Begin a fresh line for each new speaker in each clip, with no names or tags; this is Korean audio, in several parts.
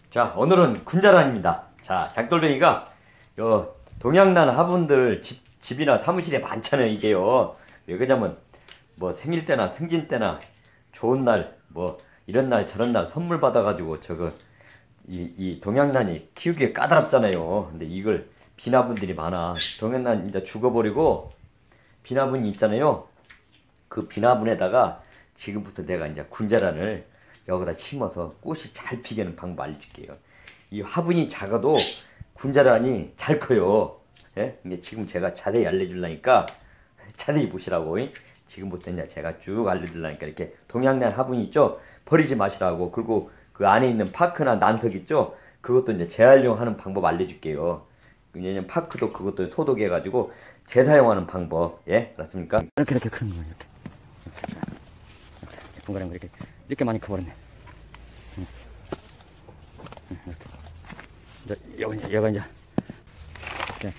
자, 오늘은 군자란입니다. 자, 장돌뱅이가 요 동양난 화분들 집이나 사무실에 많잖아요. 이게요. 왜 그러냐면 뭐 생일 때나 승진 때나 좋은 날 뭐 이런 날 저런 날 선물 받아가지고 저거 이 동양난이 키우기에 까다롭잖아요. 근데 이걸 비나분들이 많아. 동양난 이제 죽어버리고 비나분이 있잖아요. 그 비나분에다가 지금부터 내가 이제 군자란을 여기다 심어서 꽃이 잘 피게는 방법 알려줄게요. 이 화분이 작아도 군자란이 잘 커요. 예? 근데 지금 제가 자세히 알려주려니까 자세히 보시라고. 지금부터 이제 제가 쭉 알려주려니까 이렇게 동양난 화분 있죠? 버리지 마시라고. 그리고 그 안에 있는 파크나 난석 있죠? 그것도 이제 재활용하는 방법 알려줄게요. 왜냐면 파크도 그것도 소독해가지고 재사용하는 방법. 예? 알았습니까?
이렇게 크는 거예요. 이렇게 분갈이 이렇게 많이 커버렸네. 이렇게. 여기 이제 이렇게.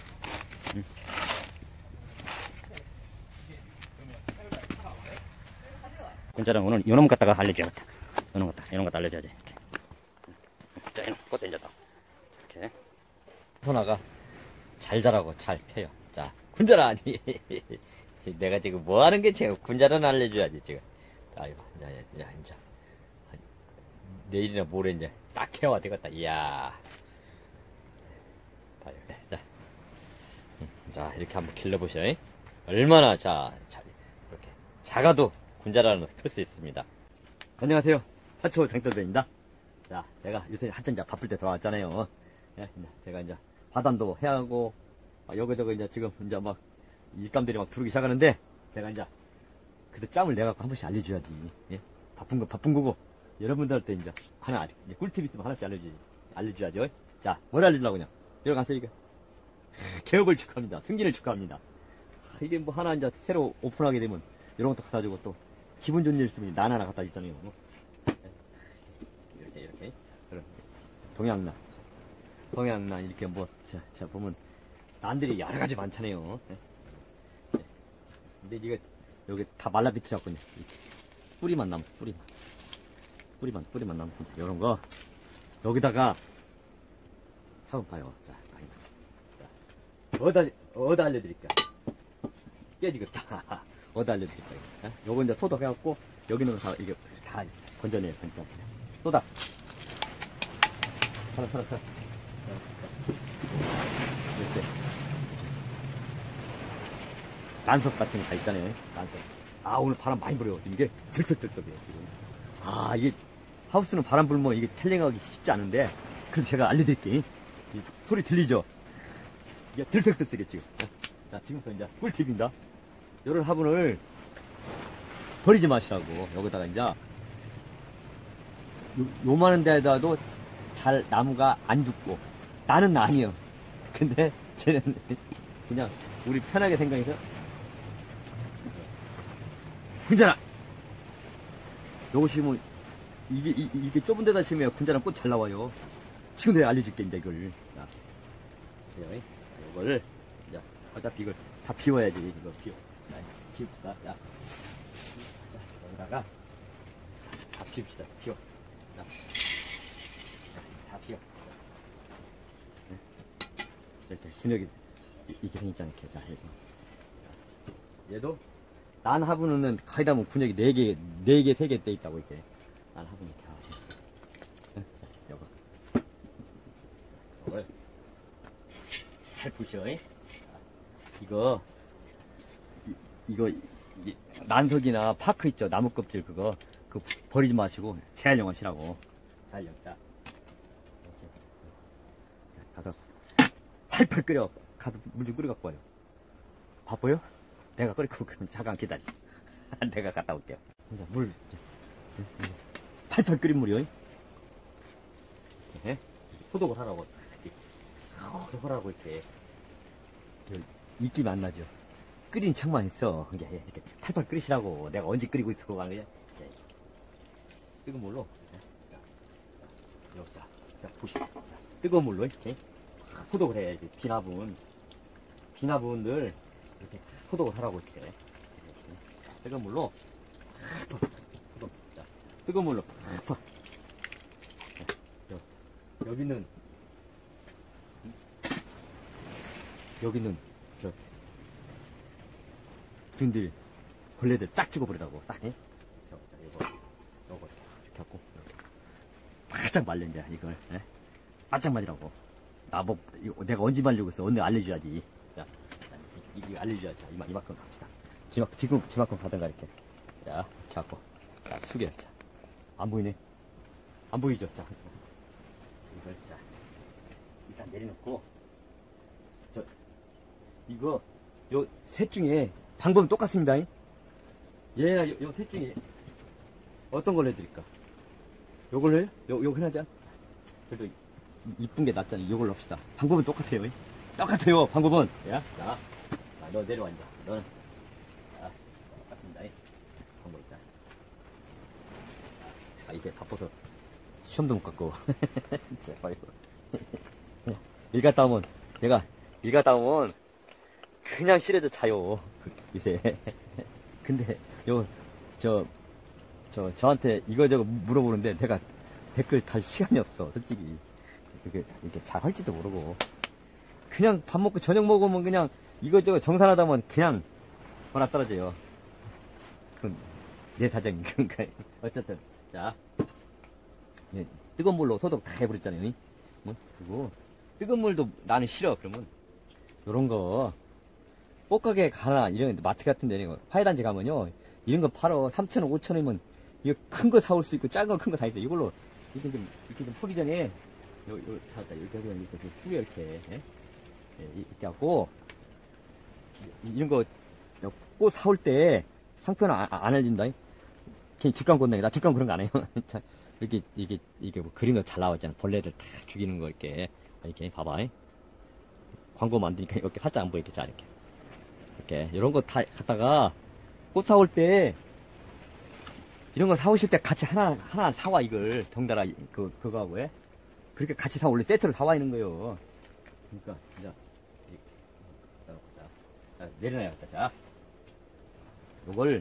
군자랑 오늘 요놈 갖다가 알려줘야겠다. 요놈 갖다 알려줘야지. 이렇게. 자, 이놈 꽃 이제 또 이렇게 소나가 잘 자라고 잘 펴요. 자, 군자란. 내가 지금 뭐 하는 게 지금 군자란 알려줘야지 지금. 자, 이거 이제 내일이나 모레 이제 딱 해와 되겠다. 이야. 봐요. 자, 이렇게 한번 길러보셔. 얼마나 이렇게 작아도 군자란은 클 수 있습니다. 안녕하세요. 화초 장돌뱅입니다. 자, 제가 요새 한참 이제 바쁠 때 들어왔잖아요. 예, 제가 이제 화단도 해야 하고 여기저기 이제 지금 이제 막 일감들이 막 들어오기 시작하는데 제가 이제 그래도 짬을 내갖고 한 번씩 알려줘야지. 예? 바쁜 거고 여러분들한테 이제 하나 이제 꿀팁 있으면 하나씩 알려줘야죠. 자, 뭘 알려주려고냐? 여기 가세요. 이거 개업을 축하합니다. 승진을 축하합니다. 이게 뭐 하나 이제 새로 오픈하게 되면 이런 것도 갖다 주고 또 기분 좋은 일 있으면 난 하나 갖다 줬잖아요. 이렇게 동양난 이렇게 뭐 자 보면 난들이 여러 가지 많잖아요. 근데 이게 여기 다 말라비틀었거든요. 뿌리만 남고 뿌리만 남고 이런 거 여기다가 한번 봐요. 자, 어디다 알려드릴까? 깨지겠다. 어디다 알려드릴까? 요거 이제 소독해갖고 여기는 다 이게 다 건져내요. 쏟아. 하나. 이렇게 난석 같은 거 다 있잖아요. 난석. 아, 오늘 바람 많이 불어요. 이게 들썩들썩해요 지금. 아, 이게 하우스는 바람 불면 이게 촬영하기 쉽지 않은데 그래서 제가 알려드릴게요. 이 소리 들리죠? 이게 들썩들썩해 지금. 자, 지금부터 이제 꿀팁입니다. 요런 화분을 버리지 마시라고. 여기다가 이제 요만한 데다도 잘 나무가 안 죽고 나는 아니요. 근데 쟤는 그냥 우리 편하게 생각해서 군자란 요거 심으면 이게 좁은 데다 심으면 군자란 꽃 잘 나와요. 지금 내가 알려줄게 이제 이걸. 자, 이걸 이제 어차피 이걸 다 비워야지. 이거 비웁시다. 자, 여기다가 다 비웁시다. 비워. 자, 다 비워. 이렇게 진흙이 이렇게 생겼잖아. 이렇게. 자, 얘도 난 화분은 거의 다 뭐 군역이 4개, 3개 떼 있다고 이렇게. 난 화분 이렇게 하고. 요걸 잘 보셔. 이거 난석이나 파크 있죠. 나무 껍질 그거 버리지 마시고 재활용 하시라고. 재활용. 자, 가서 팔팔 끓여. 가서 물 좀 끓여 갖고 와요. 바빠요? 내가 끓이고 그러면 잠깐 기다려. 내가 갔다 올게요. 자, 물 팔팔 끓인 물이요. 네? 소독을 하라고. 소독을 하라고 이렇게. 입김 안 나죠. 끓인 척만 있어. 이렇게 팔팔 끓이시라고. 내가 언제 끓이고 있을 거가 아니야. 뜨거운 물로. 여기다. 자, 보시죠. 뜨거운 물로 이렇게 소독을 해야지. 비나분들 이렇게 소독을 하라고 이렇게. 뜨거운 물로 소독. 자, 뜨거운 물로 여기는 저 균들 벌레들 싹 죽어버리라고 싹. 예? 요거 이렇게 하고 바짝 말려 이제 이걸. 예? 바짝 말리라고. 나뭐 내가 언제 말리고 있어? 언제 알려줘야지. 자, 이거 알려줘야지. 자, 이만큼 갑시다. 지금 지만큼 가든가 이렇게. 자, 이렇게 하고. 자, 숙여. 자, 안 보이네. 안 보이죠? 자, 이걸 자 일단 내려놓고. 이거 요 셋 중에 방법은 똑같습니다. 요 셋 중에 어떤 걸 해드릴까? 요걸 해요? 요거 해야지. 그래도 이쁜 게 낫잖아요. 요걸로 합시다. 방법은 똑같아요. 똑같아요. 방법은. 야, 자, 너 내려와 이제. 너는 자, 똑같습니다. 방법 있자. 이제 바빠서 시험도 못 갖고. 일 갔다 오면 그냥 실에서 자요. 이제. 근데 저한테 이거저거 물어보는데 내가 댓글 달 시간이 없어, 솔직히. 이렇게 잘 할지도 모르고. 그냥 밥 먹고 저녁 먹으면 그냥 이거저거 정산하다면 그냥 전화 떨어져요. 그건 내 사정이. 그러니까 어쨌든 자, 뜨거운 물로 소독 다 해버렸잖아요. 그리고 뜨거운 물도 나는 싫어. 그러면 요런 거 꽃가게 가나 이런 마트 같은 데 화훼단지 가면요 이런 거 팔어. 3,000원 5,000원이면 이거 큰 거 사올 수 있고 작은 거 큰 거 다 있어. 이걸로 이렇게 좀 포기 전에 사왔다. 이렇게 하고 이렇게 숙여 이렇게. 예? 이렇게 하고 이런 거 꽃 사올 때 상표는 안 알려준다. 그냥 직관 건너기. 나 직관 그런 거 안 해요. 이게 뭐 그림도 잘 나왔잖아. 벌레들 다 죽이는 거 이렇게 봐봐. 광고 만드니까 이렇게 살짝 안 보이게. 자, 이렇게 이런 거 다 갖다가 꽃 사올 때 이런 거 사오실 때 같이 하나 사와. 이걸 덩달아 그거하고. 그렇게 같이 사. 원래 세트로 사와 있는 거예요. 그러니까 자, 내려놔야겠다. 자, 요걸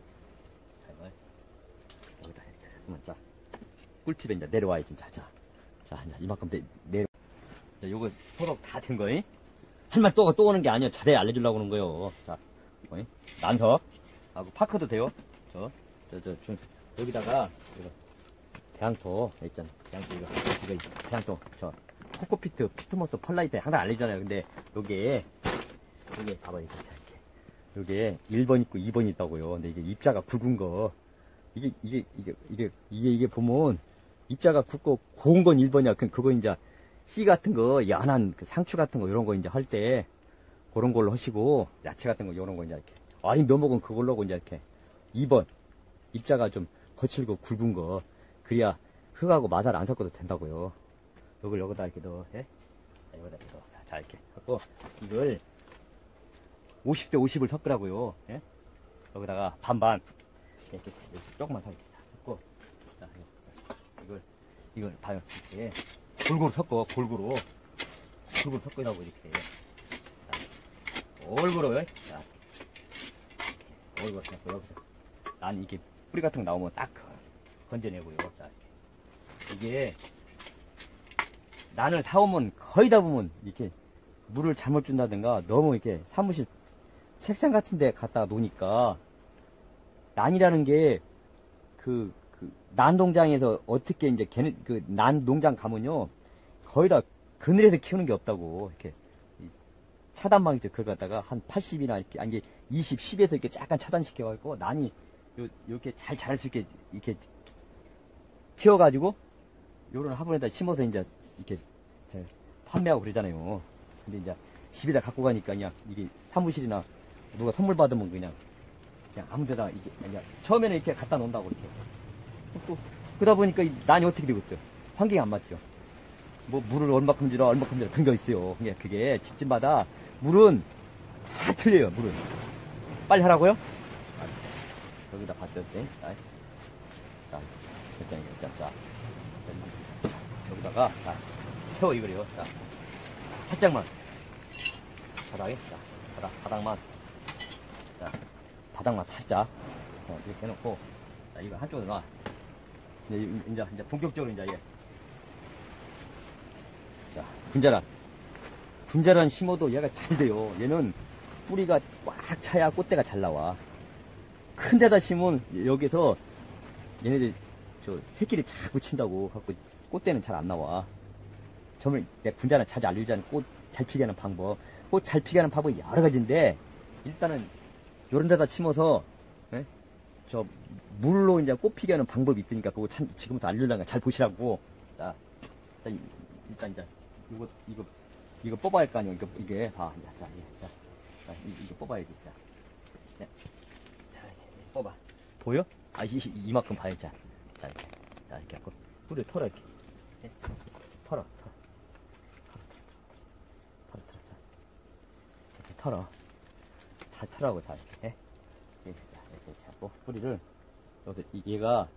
여기다 이렇게 했으면 자 꿀팁에 이제 내려와야지. 자 이제 이만큼 내려. 자, 요거 소독 다 된 거니? 할 말 또 오는 게 아니야. 자세히 알려주려고 하는 거예요. 자, 난석 하고 파크도 돼요. 여기다가 이거 배양토 있잖아. 이거 배양토 코코피트 피트모스 펄라이트 항상 알리잖아요. 근데 요게 봐봐. 이렇게 요게 1번 있고 2번 있다고요. 근데 이게 입자가 굵은 거 이게 보면 입자가 굵고 고운 건 1번이야. 그거 이제 씨 같은 거 연한 상추 같은 거 이런 거 이제 할 때 그런 걸로 하시고, 야채 같은 거 이런 거 이제 이렇게 면목은 그걸로 하고 이제 이렇게 2번 입자가 좀 거칠고 굵은 거, 그래야 흙하고 마살 안 섞어도 된다고요. 이걸 여기다 이렇게 넣어. 여기다 이렇게 넣어. 자, 이렇게 하고 이걸 50대 50을 섞으라고요. 여기다가 반반 이렇게 조금만 더 이렇게 섞고. 자, 이걸 봐요. 이렇게 골고루 섞어. 골고루 섞으라고 이렇게. 자, 골고루. 자, 골고루 섞고. 여기서 난 이게 뿌리 같은 거 나오면 딱 건져내고요. 자, 이게 난을 사오면 거의 다 보면 이렇게 물을 잘못 준다든가 너무 이렇게 사무실 책상 같은 데 갖다가 놓으니까, 난이라는 게 난 농장에서 어떻게 이제 난 농장 가면요 거의 다 그늘에서 키우는 게 없다고. 이렇게 차단망 이제 그걸 갖다가 한 80이나 이렇게 아니 20, 10에서 이렇게 약간 차단시켜가지고 난이 이렇게 잘 자랄 수 있게 이렇게 키워가지고 요런 화분에다 심어서 이제 이렇게 판매하고 그러잖아요. 근데 이제 집에다 갖고 가니까 그냥 이게 사무실이나 누가 선물 받으면 그냥 아무 데다 이게 그냥 처음에는 이렇게 갖다 놓는다고 이렇게. 또 그러다 보니까 이 난이 어떻게 되고 있어요? 환경이 안 맞죠. 뭐 물을 얼마큼 주라 그런 거 있어요. 그게 집집마다 물은 다 틀려요. 물은 빨리 하라고요? 여기다 봤더니 자, 여기다가 채워 이거요. 자, 살짝만 바닥에 바닥만 바닥만 살짝 이렇게 해놓고, 자, 이거 한쪽으로 놔. 이제 본격적으로 이제 자, 군자란 심어도 얘가 잘 돼요. 얘는 뿌리가 꽉 차야 꽃대가 잘 나와. 큰 데다 심으면 여기서 얘네들 저 새끼를 자꾸 친다고 갖고 꽃대는 잘 안 나와. 정말 내 군자란 자주 알려주자는 꽃 잘 피게 하는 방법. 꽃 잘 피게 하는 방법이 여러 가지인데, 일단은 요런 데다 심어서, 예? 저 물로 이제 꽃 피게 하는 방법이 있으니까 그거 참 지금부터 알려주려니까 잘 보시라고. 자, 일단 이제 이거 뽑아야 할 거 아니에요. 이게 봐. 자, 이거 뽑아야지. 자, 네. 자, 뽑아. 보여? 아, 이만큼 봐야지. 자, 이렇게 하고 뿌리 털어 이렇게. 네. 털어. 이렇게 털어. 다 털라고 자 이렇게. 이렇게 하고 뿌리를 여기서 얘가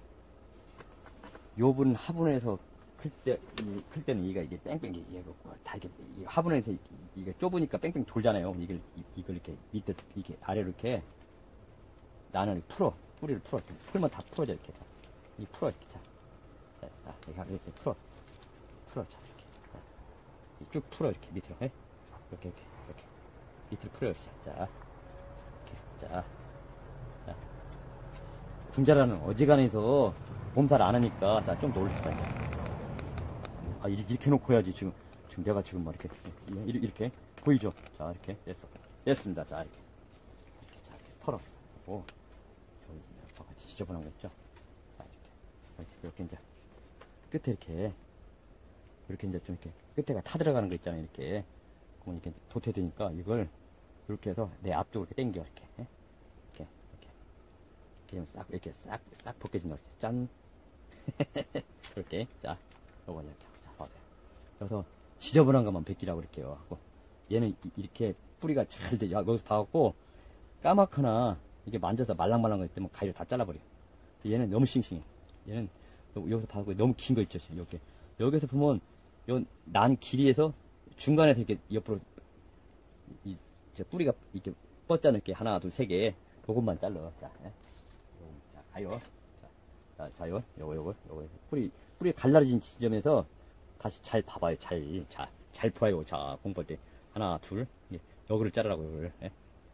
요분 화분에서 클 때는 얘가 이게 뺑뺑이 얘가 다 이게 화분에서 이게 좁으니까 뺑뺑 돌잖아요. 이걸 이렇게 밑에 이게 아래로 이렇게 나는 뿌리를 풀면 다 풀어져 이렇게. 이 풀어 이렇게. 자, 이렇게 풀어 자 이렇게. 쭉 풀어 이렇게 밑으로. 해? 이렇게 밑으로 풀어 이렇게. 자, 이렇게. 자. 군자라는 어지간해서 몸살 안 하니까 자 좀 더 올립시다. 아 이렇게 해놓고 해야지. 지금 내가 지금 막 이렇게 보이죠? 자 이렇게 됐습니다. 자 이렇게 자 이렇게 털어. 오, 저기 지저분한 거 있죠? 자 이렇게 이제 끝에 이렇게 이제 좀 이렇게 끝에가 타 들어가는 거 있잖아요. 이렇게 그러면 이렇게 도태되니까 이걸 이렇게 해서 내 앞쪽으로 이렇게 당겨 이렇게. 이렇게 싹 벗겨진다. 이렇게 짠. 그렇게. 자, 요거 이렇게 하고. 자, 봐세요. 그래서 지저분한 것만 벗기라고 이렇게 하고. 얘는 이렇게 뿌리가 잘 돼. 여기서 봐갖고 까맣거나 이게 만져서 말랑말랑한 거 있으면 가위로 다 잘라버려. 얘는 너무 싱싱해. 얘는 여기서 봐갖고 너무 긴 거 있죠. 이렇게. 여기서 보면 요 난 길이에서 중간에서 이렇게 옆으로 저 뿌리가 이렇게 뻗잖아. 이렇게 하나, 둘, 세 개. 요것만 잘라. 자, 가요. 자요. 요거. 뿌리 갈라진 지점에서 다시 잘 봐봐요. 잘 봐요. 자, 공부할 때. 하나, 둘. 여기를 자르라고, 여기를. 예?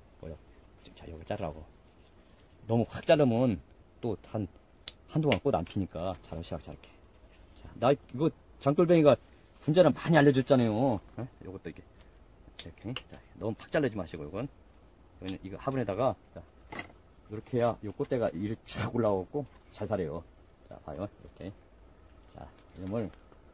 자, 여기 자르라고. 너무 확 자르면 또 한동안 꽃 안 피니까 잘하시라고, 이렇게. 자, 나 이거 장돌뱅이가 군자는 많이 알려줬잖아요. 예? 요것도 이렇게. 자, 너무 팍 자르지 마시고, 이건 이거 화분에다가, 자. 이렇게 해야 요 꽃대가 이렇게 쫙 올라오고 잘 살아요. 자, 봐요. 이렇게. 자, 이놈을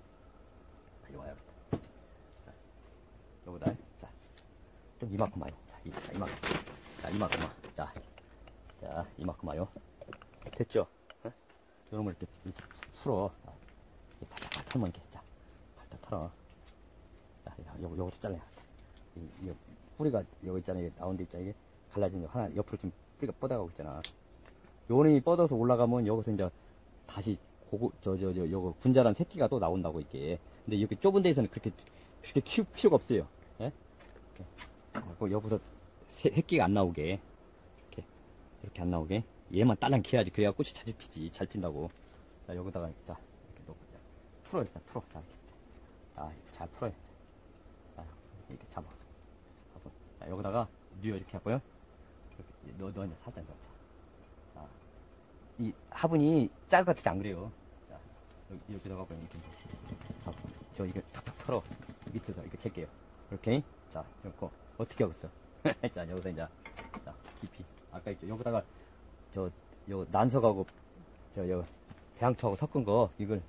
이리 와요. 자, 요거다. 자, 좀 이만큼 와요. 자, 이만큼. 자, 이만큼 와. 자, 이만큼 와요. 됐죠? 어? 요놈을 이렇게 풀어. 팔딱 털면 이렇게. 자, 팔딱 털어. 자, 요것도 잘라야 돼. 이 뿌리가 여기 있잖아요. 나온 데 있잖아요. 이게 갈라진 거 하나 옆으로 좀 뿌리가 뻗어가고 있잖아. 요놈이 뻗어서 올라가면 여기서 이제 다시 요거 군자란 새끼가 또 나온다고 이게. 근데 이렇게 좁은 데에서는 그렇게 키울 필요가 없어요. 예? 이렇게. 여기서 새끼가 안 나오게. 이렇게 안 나오게. 얘만 딸랑 키워야지. 그래야 꽃이 자주 피지. 잘 핀다고. 자, 여기다가 자, 이렇게 놓고 풀어 일단 풀어. 자, 이렇게 잘 풀어요. 자, 이렇게 잡아. 자, 여기다가 뉘어 이렇게 하고요. 너 이제 살짝 넣자. 자, 이 화분이 짤 같지 안 그래요. 자, 이렇게 넣어갖고 이렇게. 저 이거 탁탁 털어. 밑에서 이렇게 찰게요. 이렇게. 자, 이렇게 어떻게 하겠어? 자, 여기서 이제 자, 깊이. 아까 있죠. 여기다가 요 난석하고 요 배양토하고 섞은 거 이걸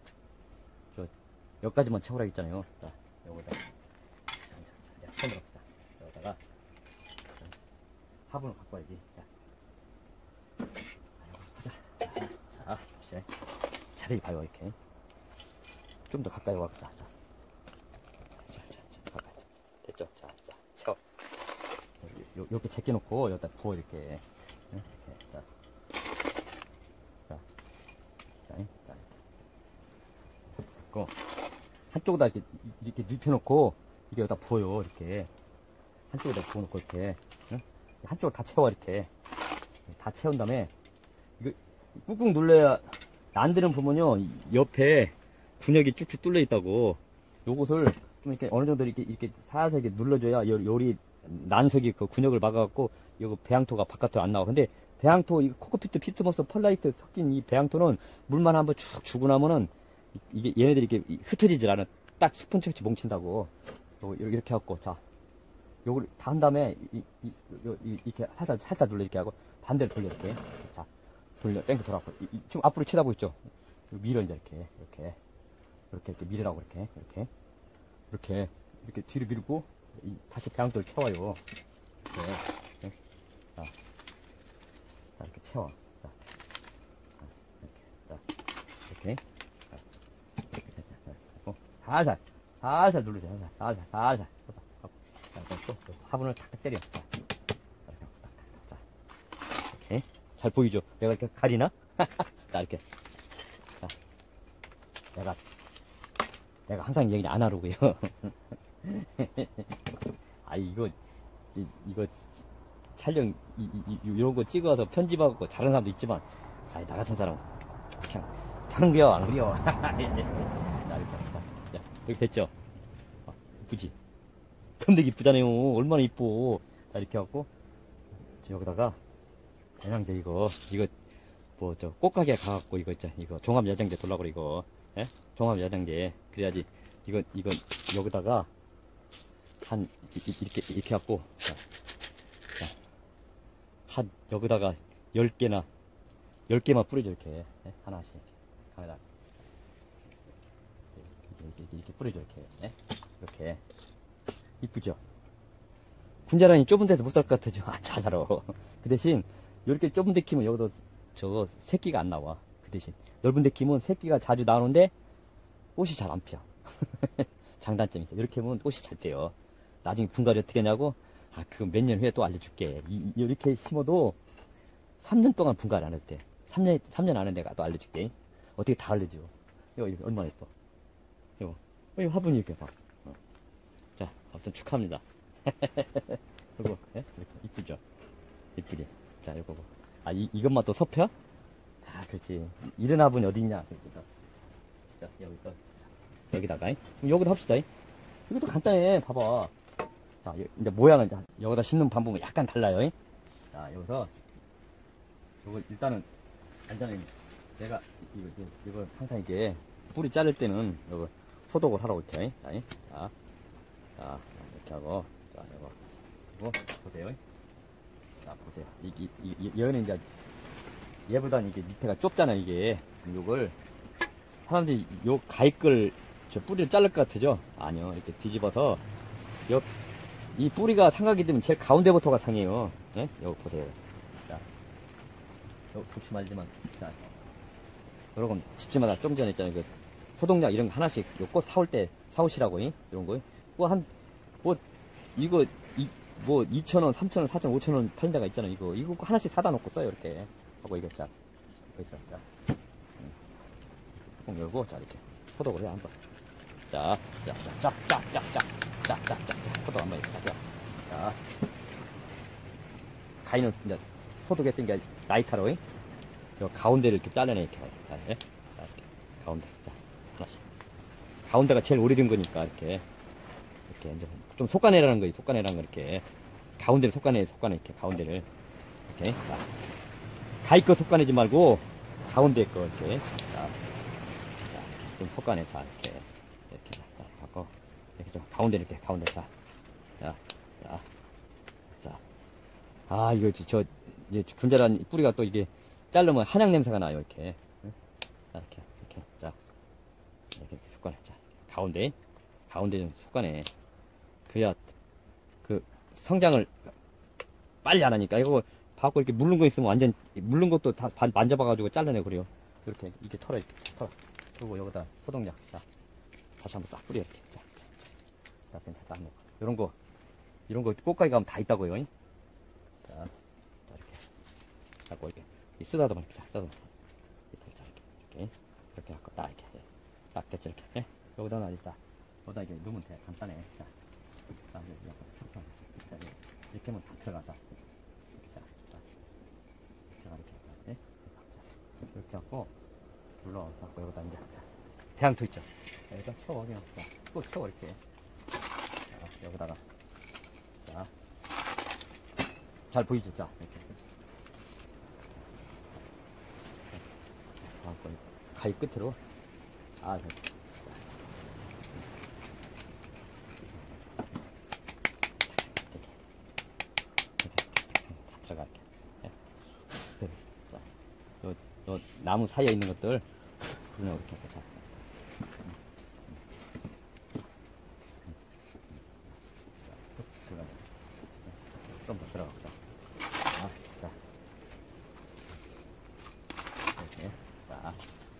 여기까지만 채우라 했잖아요. 자, 요거다. 손으로 자, 여기다가 화분을 갖고 와야지. 자, 보세요. 자세히 봐요, 이렇게. 좀 더 가까이 와. 자, 가까이. 됐죠? 자, 채워. 이렇게 제껴놓고, 여기다 부어, 이렇게. 자. 한쪽에다 이렇게 눕혀놓고, 이게 여기다 부어요, 이렇게. 한쪽에다 부어놓고, 이렇게. 한쪽을 다 채워 이렇게 다 채운 다음에 이거 꾹꾹 눌러야 난들은 보면요 옆에 분역이 쭉쭉 뚫려 있다고 요것을 좀 이렇게 어느 정도 이렇게 살살 이렇게 눌러줘야 요리 난석이 그 근육을 막아갖고 요 배양토가 바깥으로 안 나와. 근데 배양토, 이 코코피트, 피트모스, 펄라이트 섞인 이 배양토는 물만 한번 쭉 주고 나면은 이게 얘네들이 이렇게 흩어지질 않아. 딱 스펀지같이 뭉친다고. 이렇게 하고, 자, 요걸 다 한 다음에 이렇게 살짝 눌러 이렇게 하고 반대로 돌려 이렇게. 자, 돌려 땡겨 돌아가고 지금 앞으로 쳐다보고 있죠. 밀어 이제 이렇게 밀으라고 이렇게 뒤로 밀고 다시 배양토를 채워요. 이렇게. 자, 이렇게 채워. 자, 이렇게. 살살 누르세요. 살살. 또 화분을 탁 때려. 자, 이렇게. 잘 보이죠? 내가 이렇게 가리나? 자, 이렇게. 자, 내가 항상 얘기 안 하려고요. 이거 촬영, 이런 거 찍어서 편집하고 잘하는 사람도 있지만, 나 같은 사람은 그냥 하는 거야, 안 그려. 자, 이렇게 됐죠? 이쁘지? 근데 이쁘잖아요. 얼마나 이뻐. 자, 이렇게 하고, 여기다가, 대장제 이거, 꽃가게 가갖고, 이거 종합야장제 돌라고 이거, 예? 종합야장제. 그래야지, 이거, 여기다가, 이렇게 갖고, 여기다가 10개만 뿌려줘, 이렇게. 예? 하나씩. 카메라. 이렇게 뿌려줘, 이렇게. 예? 이렇게. 이쁘죠? 군자란이 좁은 데서 못 살 것 같아죠? 잘 살아. 그 대신, 이렇게 좁은 데 키면 여기도 새끼가 안 나와. 그 대신. 넓은 데 키면 새끼가 자주 나오는데, 꽃이 잘 안 펴. 장단점이 있어. 이렇게 하면 꽃이 잘 펴요. 나중에 분갈이 어떻게 하냐고? 그거 몇 년 후에 또 알려줄게. 이렇게 심어도 3년 동안 분갈이 안 해도 돼. 3년 안에 내가 또 알려줄게. 어떻게 다 알려줘. 이거 얼마나 예뻐. 이거 화분이 이렇게 봐. 자, 아무튼 축하합니다. 그리고, 예? 이렇게 이쁘죠? 이쁘지? 자, 이거 봐. 이것만 또 섭혀? 그렇지. 이런 화분이 어디 있냐? 여기다가, 여기다 합시다. 이것도 간단해. 봐봐. 자, 이제 모양을 여기다 심는 방법은 약간 달라요. 자, 여기서, 요거 일단은, 안전하게, 내가, 이거 항상 이게, 뿌리 자를 때는, 요거, 소독을 하라고 이렇게. 자, 이렇게 하고, 자, 이거, 보세요. 자, 보세요. 여기는 이제, 얘보다는 이게 밑에가 좁잖아, 이게. 요걸, 사람들이 요 가위끌, 뿌리를 자를 것 같으죠? 아니요. 이렇게 뒤집어서, 이 뿌리가 삼각이 되면 제일 가운데부터가 상해요. 예? 여기 보세요. 자, 여기 조심하지만, 자, 여러분, 집집마다 좀 전에 있잖아요. 그 소독약 이런 거 하나씩, 요 꽃 사올 때 사오시라고, 이런 거. 이거, 2,000원, 3,000원, 4,000원, 5,000원 파는 데가 있잖아요. 이거 하나씩 사다 놓고 써요, 이렇게. 하고, 이거 자, 여기 있어. 자, 뚜껑 열고, 자, 이렇게. 소독을 해, 한번. 자, 소독 한번 해. 자, 가위는 이제 소독했으니까 나이타로, 요 가운데를 이렇게 잘라내, 이렇게. 자, 예? 자, 이렇게. 가운데. 자, 하나씩. 가운데가 제일 오래된 거니까, 이렇게. 이제 좀 솎아내라는 거예요. 솎아내라는 거, 이렇게. 가운데를 솎아내, 이렇게. 가운데를. 이렇게. 자, 가위 거 솎아내지 말고, 가운데 거, 이렇게. 자, 좀 솎아내. 자, 이렇게. 갖고, 이렇게 좀, 가운데 이렇게, 가운데. 자. 이거, 이제 군자란 뿌리가 또 이게, 자르면 한약 냄새가 나요, 이렇게. 자, 이렇게. 자. 이렇게 솎아내. 자, 가운데 좀 솎아내. 그래야, 성장을 빨리 안 하니까. 이거, 봐갖고 이렇게 물른 거 있으면 완전, 물른 것도 다 만져봐가지고 잘라내, 그래요. 이렇게 털어. 그리고 여기다 소독약. 자, 다시 한번 싹 뿌려, 이렇게. 자, 딱 놓고. 이런 거 꽃가게 가면 다 있다고요. 자, 이렇게. 갖고, 이렇게. 쓰다듬어, 이렇게. 쓰다듬어. 이렇게 갖고, 딱, 이렇게. 딱 됐죠, 이렇게. 예? 여기다 놔, 자. 여기다 이렇게 넣으면 돼. 간단해. 자, 이렇게 하면 다 들어가자. 자, 이렇게. 예? 이렇게 갖고, 눌러갖고, 여기다 이제, 자, 배양토 있죠? 여기다 채워, 그냥. 자, 또 채워, 이렇게. 여기다가 자, 잘 보이죠? 자, 이렇게. 다음번 가위 끝으로 이렇게. 들어가 이렇게. 자, 요 나무 사이에 있는 것들 그냥 이렇게 자. 들어가. 좀 더 들어가보자. 자. 이렇게. 자.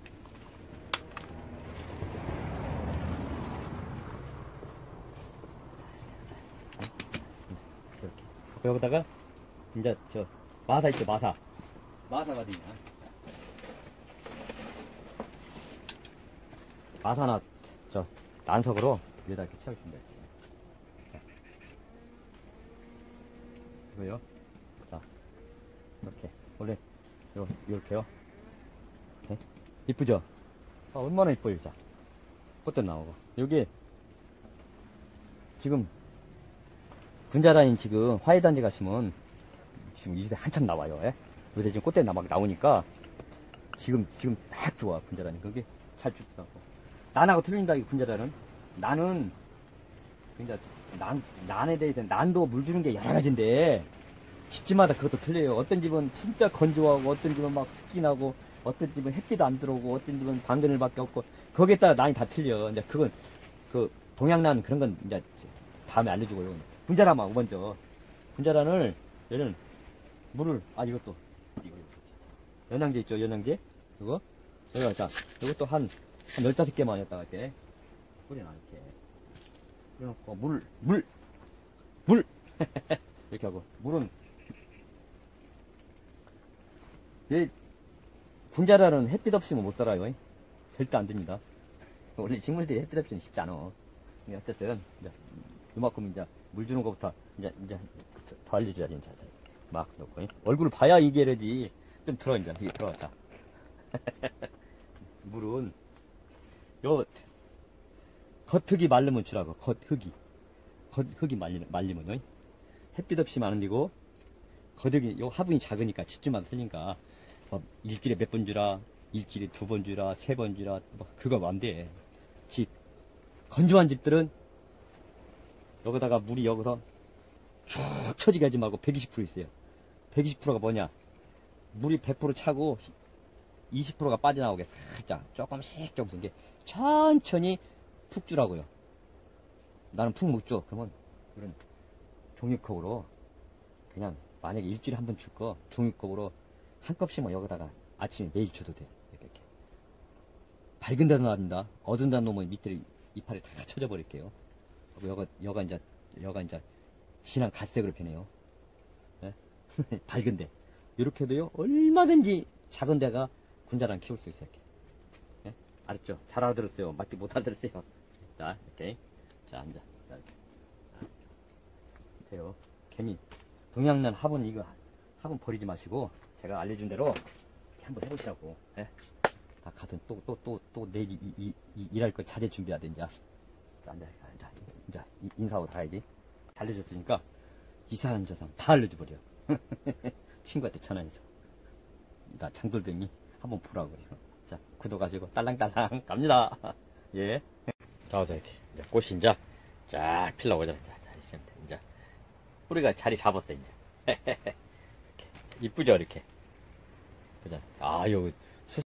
이렇게. 여기다가 이제 저 마사 있죠, 마사가 어디 있냐? 마사나 저 난석으로 위에다 이렇게 채우겠습니다. 이거요. 자, 이렇게 원래 요렇게요. 이렇게 이쁘죠? 얼마나 이뻐요, 자. 꽃도 나오고 여기 지금 분자라인 지금 화훼단지 가시면 지금 이 시대 한참 나와요. 예? 요새 지금 꽃대 막 나오니까 지금 딱 좋아 분자라니. 그게 잘 죽지도 않고. 난하고 틀린다 이 분자라는. 난은 그러니까 난에 대해서 난도 물 주는 게 여러 가지인데 집집마다 그것도 틀려요. 어떤 집은 진짜 건조하고 어떤 집은 막 습기 나고 어떤 집은 햇빛 안 들어오고 어떤 집은 방그늘밖에 없고 거기에 따라 난이 다 틀려. 이제 그건 그 동양난 그런 건 이제 다음에 알려주고요. 분자라만 먼저 분자란을 얘는 물을 이것도 이거 연양제 있죠, 연양제 이거 자 이것도 한 15개만 했다가 이렇게 뿌려놔 이렇게 그래놓고 물 이렇게 하고 물은 얘 분자란은 햇빛 없이는 못 살아요. 절대 안 됩니다. 원래 식물들이 햇빛 없이는 쉽지 않아. 어쨌든 이제 이만큼 이제 물 주는 것부터 이제 더 알려줘야지. 이제 막 넣고 얼굴을 봐야 이게 되지. 좀 들어 이제 이게 들어가자. 물은 요 겉흙이 말르면 주라고. 겉흙이 말리면요. 햇빛 없이 마는디고 겉흙이 요 화분이 작으니까 집집마다 틀리니까 일주일에 몇 번 주라, 일주일에 2번 주라, 3번 주라 그거 안 돼. 집 건조한 집들은 여기다가 물이 여기서 쭉 처지게 하지 말고 120% 있어요. 120%가 뭐냐? 물이 100% 차고 20%가 빠져나오게 살짝 조금씩 이게 천천히 푹 주라고요. 나는 푹 못 줘. 그러면 이런 종이컵으로 그냥 만약에 일주일에 한 번 줄 거 종이컵으로 한 컵씩만 여기다가 아침에 매일 줘도 돼. 이렇게 밝은 데로 놔둔다. 어두운 데 놓으면 밑에 이파리 다 쳐져 버릴게요. 여가 이제 진한 갈색으로 변해요. 네? 밝은데 이렇게 해도요 얼마든지 작은 데가 군자란 키울 수 있어요. 이렇게. 네? 알았죠? 잘 알아들었어요. 맞게 못 알아들었어요. 자 이렇게 자 앉아. 자, 이렇게. 돼요. 괜히 동양난 화분 이거 화분 버리지 마시고 제가 알려준 대로 이렇게 한번 해보시라고. 네? 다 가든 또 내일 일할 거 자재 준비해야 돼. 이제 인사하고 다 가야지. 알려줬으니까 이 사람 저 사람 다 알려줘버려. 친구한테 전화해서 나 장돌뱅이 한번 보라고요. 자 구독하시고 딸랑딸랑 갑니다. 예. 나와서 이렇게 이제 꽃이 이제 쫙 필러오자. 이제 뿌리가 자리 잡았어 이제. 이렇게 이쁘죠 이렇게. 보자. 여기